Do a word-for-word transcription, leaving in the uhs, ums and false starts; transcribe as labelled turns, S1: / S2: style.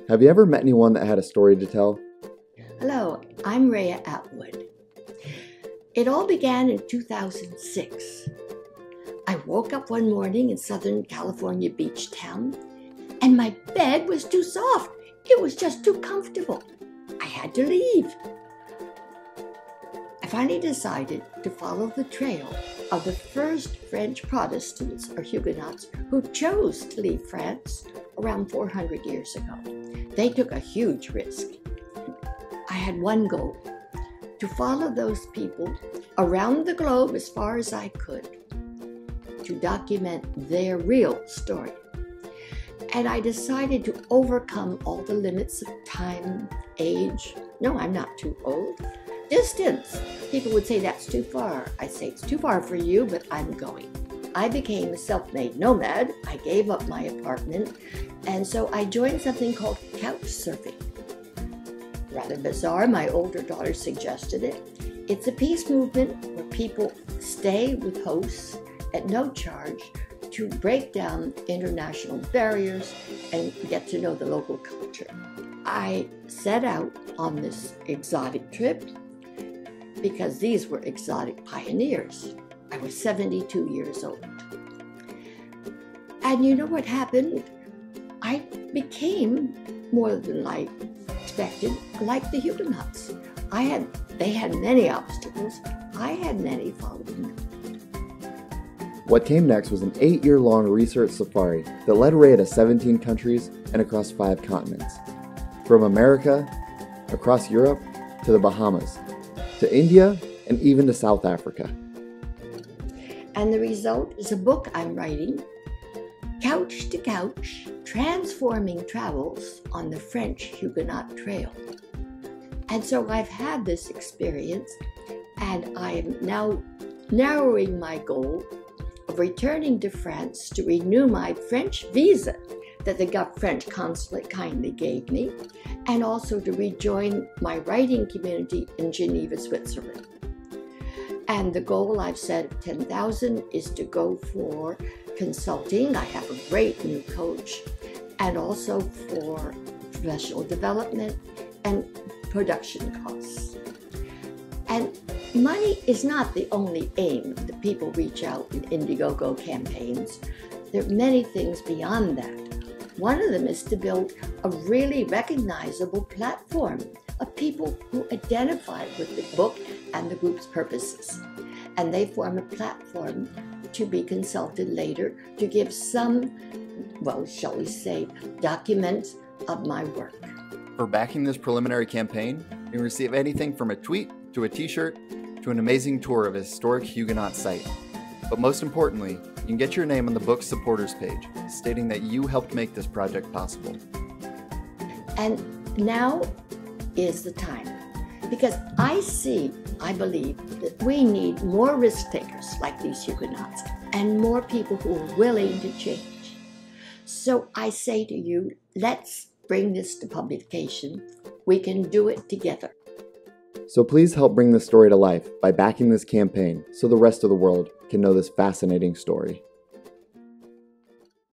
S1: Have you ever met anyone that had a story to tell?
S2: Hello, I'm Rhea Atwood. It all began in two thousand six. I woke up one morning in Southern California beach town, and my bed was too soft. It was just too comfortable. I had to leave. I finally decided to follow the trail of the first French Protestants or Huguenots who chose to leave France around four hundred years ago. They took a huge risk. I had one goal, to follow those people around the globe as far as I could, to document their real story. And I decided to overcome all the limits of time, age. No, I'm not too old. Distance. People would say that's too far. I say it's too far for you, but I'm going. I became a self-made nomad. I gave up my apartment, and so I joined something called couch surfing. Rather bizarre, my older daughter suggested it. It's a peace movement where people stay with hosts at no charge to break down international barriers and get to know the local culture. I set out on this exotic trip because these were exotic pioneers. I was seventy-two years old. And you know what happened? I became, more than I expected, like the Huguenots. I had, they had many obstacles. I had many following them.
S1: What came next was an eight-year-long research safari that led Rhea to seventeen countries and across five continents. From America, across Europe, to the Bahamas, to India, and even to South Africa.
S2: And the result is a book I'm writing, Couch to Couch, Transforming Travels on the French Huguenot Trail. And so I've had this experience, and I am now narrowing my goal of returning to France to renew my French visa that the French consulate kindly gave me, and also to rejoin my writing community in Geneva, Switzerland. And the goal I've set of ten thousand is to go for consulting. I have a great new coach, and also for professional development and production costs. And money is not the only aim that people reach out in Indiegogo campaigns. There are many things beyond that. One of them is to build a really recognizable platform of people who identify with the book and the group's purposes. And they form a platform to be consulted later to give some, well, shall we say, documents of my work.
S1: For backing this preliminary campaign, you can receive anything from a tweet to a t-shirt to an amazing tour of a historic Huguenot site. But most importantly, you can get your name on the book's supporters page, stating that you helped make this project possible.
S2: And now is the time, because I see, I believe, that we need more risk takers like these Huguenots and more people who are willing to change. So I say to you, let's bring this to publication. We can do it together.
S1: So please help bring this story to life by backing this campaign so the rest of the world can know this fascinating story.